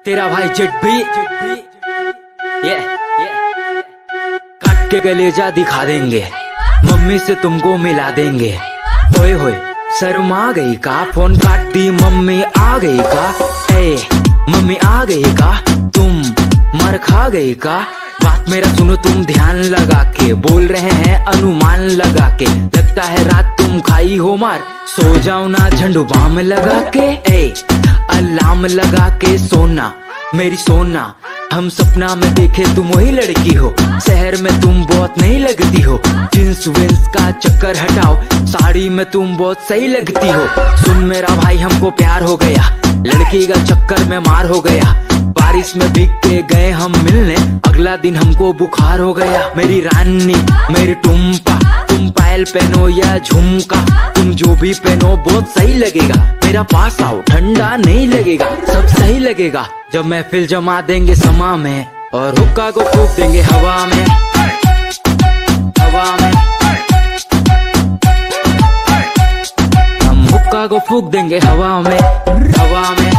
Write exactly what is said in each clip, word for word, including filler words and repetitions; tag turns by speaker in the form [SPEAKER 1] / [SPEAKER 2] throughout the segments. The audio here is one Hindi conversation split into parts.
[SPEAKER 1] तेरा भाई जेट भी ये काट के कलेजा दिखा देंगे, मम्मी से तुमको मिला देंगे। ओए होए शर्मा गई का, फोन काट दी मम्मी आ गई का। ए मम्मी आ गई का, तुम मर खा गई का। बात मेरा सुनो तुम ध्यान लगा के, बोल रहे हैं अनुमान लगा के। लगता है रात तुम खाई हो मार, सो जाओ ना झंडू बाम लगा के। ए अलार्म लगा के सोना मेरी सोना, हम सपना में देखे तुम वही लड़की हो, शहर में तुम बहुत नहीं लगती हो। जींस विंस का चक्कर हटाओ, साड़ी में तुम बहुत सही लगती हो। सुन मेरा भाई हमको प्यार हो गया, लड़की का चक्कर में मार हो गया। बारिश में भीग के गए हम मिलने, अगला दिन हमको बुखार हो गया। मेरी रानी मेरी टुम्पा, तुम पायल पहनो या झुमका, तुम जो भी पहनो बहुत सही लगेगा। मेरा पास आओ ठंडा नहीं लगेगा, सब सही लगेगा जब महफिल जमा देंगे समा में, और हुक्का को फूंक देंगे हवा में, हवा में। हम हुक्का को फूंक देंगे हवा में, हवा में।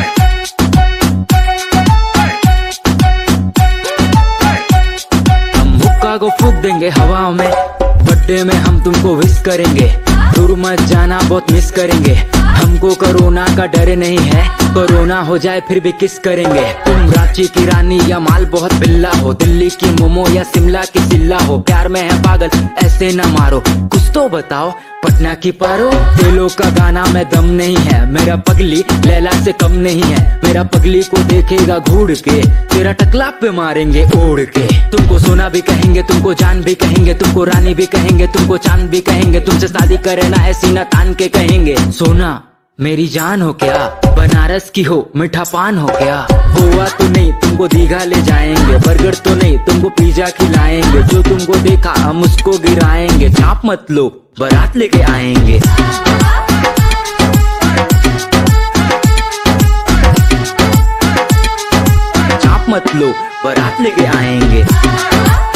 [SPEAKER 1] हम हुक्का को फूंक देंगे हवा में। बर्थडे में हम तुमको विश करेंगे, दूर मत जाना बहुत मिस करेंगे। हमको कोरोना का डर नहीं है, कोरोना हो जाए फिर भी किस करेंगे। तुम रांची की रानी या माल बहुत बिल्ला हो, दिल्ली की मोमो या शिमला की सिल्ला हो। प्यार में है पागल ऐसे न मारो, कुछ तो बताओ पटना की पारो। दिलों का गाना में दम नहीं है, मेरा पगली लैला से कम नहीं है। मेरा पगली को देखेगा घूर के, तेरा टकला पे मारेंगे ओढ़ के। तुमको सोना भी कहेंगे, तुमको जान भी कहेंगे, तुमको रानी भी कहेंगे, तुमको चांद भी कहेंगे। तुमसे शादी करना है सीना तान के कहेंगे। सोना मेरी जान हो क्या, बनारस की हो मीठा पान हो क्या। गोवा तो नहीं तुमको दीघा ले जाएंगे, बर्गर तो नहीं तुमको पिज्जा खिलाएंगे। जो तुमको देखा हम उसको गिराएंगे, चाप मत लो बारात लेके आएंगे। चाप मत लो बारात लेके आएंगे।